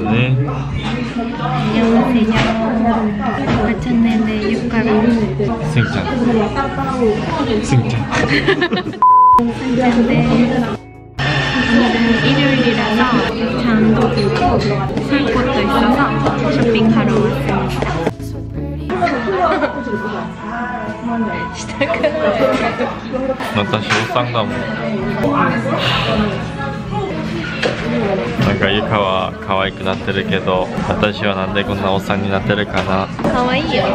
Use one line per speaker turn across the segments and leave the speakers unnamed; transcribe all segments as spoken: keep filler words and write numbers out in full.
ね。
赤ちゃん年齢ゆから
すんちゃんすんちゃん
すんちゃんで일요일이라서 장도 보고 살 곳도 있어서 쇼핑하러 왔습니다. 시작은
私おっさんだもん。なんかゆかは可愛くなってるけど、私はなんでこんなおっさんになってるかな。
可愛いよ。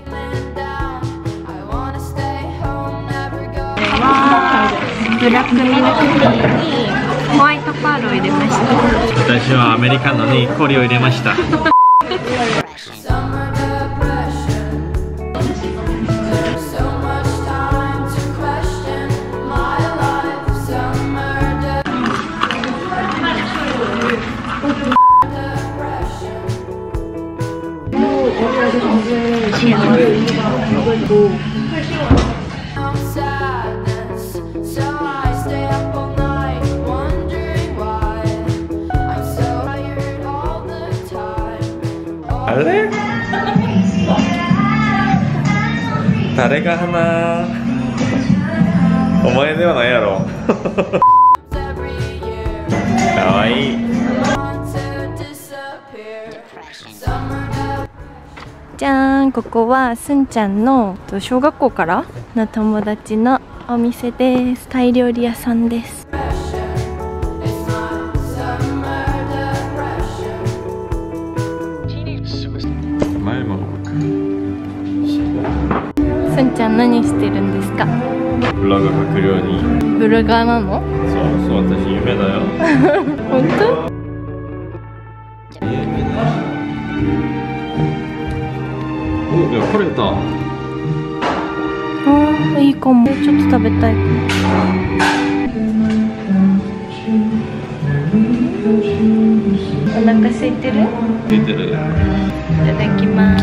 ブラックミルクティーにホワイトパールを入れました。
私はアメリカのに氷を入れました。あれ？誰が花？お前ではないやろ。かわいい。
じゃーん、ここはすんちゃんの小学校からの友達のお店です。タイ料理屋さんです。すんちゃん何してるんですか？
ブログ書くように。
ブロガーなの？
そうそう、私夢だよ。
本当？
お、いや、これだ。
ああ、いいかも。ちょっと食べたい。お腹空いてる？
空いてる。
いただきます。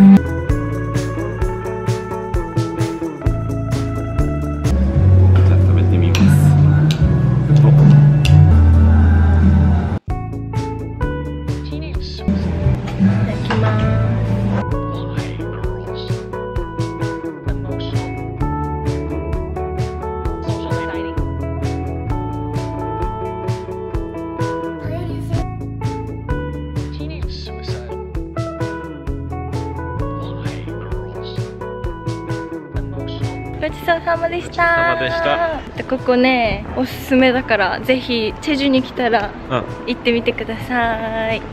ごちそうさまでした。
ごちそうさまでした。
ここね、おすすめだからぜひチェジュに来たら行ってみてください。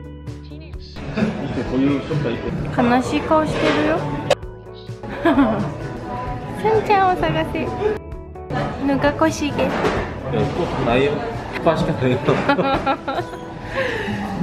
悲しい顔してるよ。すんちゃんを探せ。ぬがこしげ。
ないよ。パしかないよ。